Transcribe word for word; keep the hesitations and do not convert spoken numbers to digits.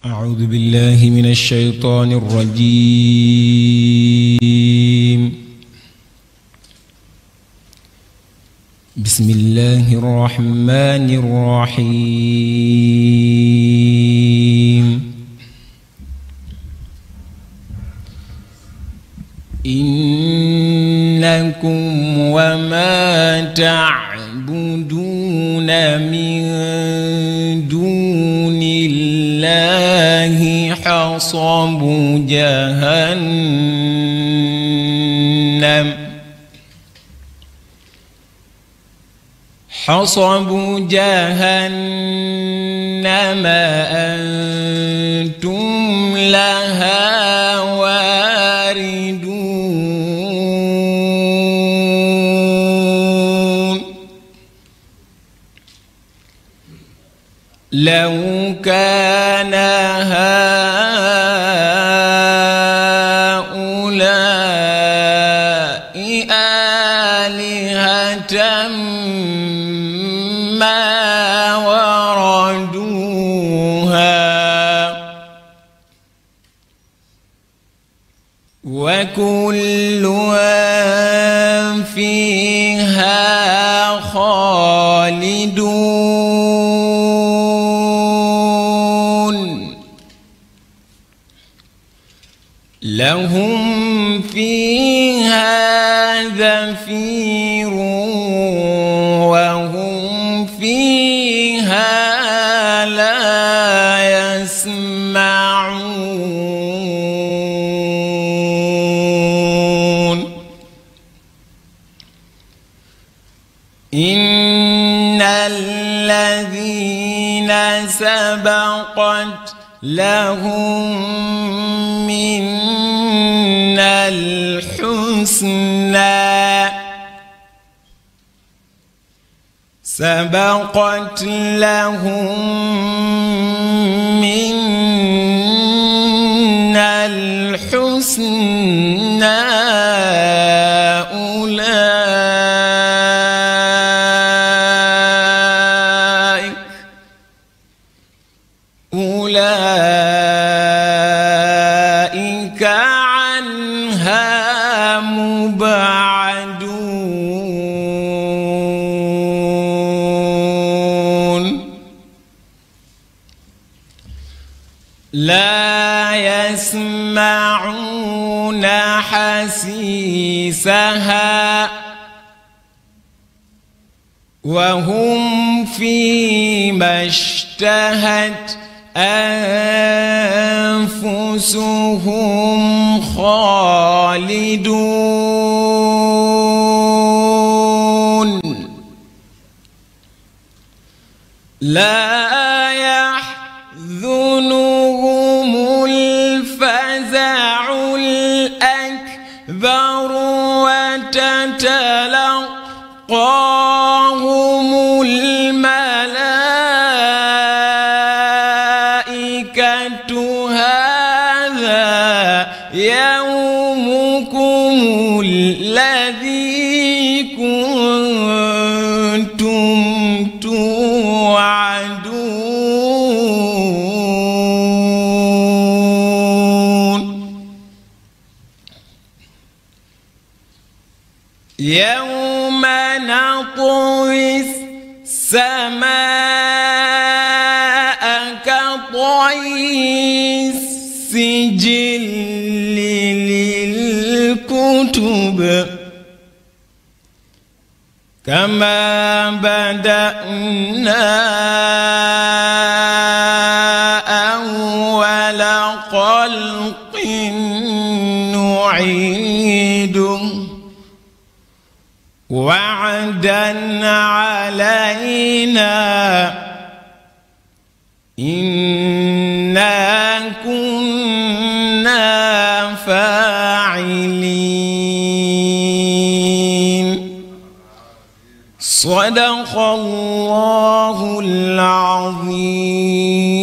أعوذ بالله من الشيطان الرجيم. بسم الله الرحمن الرحيم. إنكم وما تعبدون من دون الله حصب جهنم حصب جهنم أنتم لها واردون. لو كان هؤلاء آلهة ما وردوها وكل فيها خالدون. لهم فيها زفير وهم فيها لا يسمعون. إن الذين سبقت لهم منا الحسنى سبقت لهم منا الحسنى أولئك أولئك عنها مبعدون. لا يسمعون حسيسها وهم فيما اشتهت أنفسهم خالدون. لا يحزنهم الفزع الأكبر وتتلقاهم الملائكة هذا يومكم الذي كنتم توعدون. يوم نطوي السماء كطي السجل للكتب كما بدأنا أول خلق نعيده وعدا علينا إنا كنا فاعلين. صدق الله العظيم.